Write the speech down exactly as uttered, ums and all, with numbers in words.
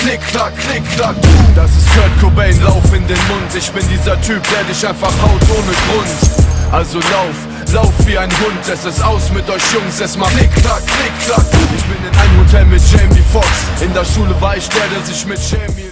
klick, klack, klick, klack. Das ist Kurt Cobain, lauf in den Mund. Ich bin dieser Typ, der dich einfach haut ohne Grund. Also lauf, lauf wie ein Hund. Es ist aus mit euch Jungs, es macht klick, klack, klick, klack. Ich bin in einem Hotel mit Jamie Foxx. In der Schule war ich der, der sich mit Jamie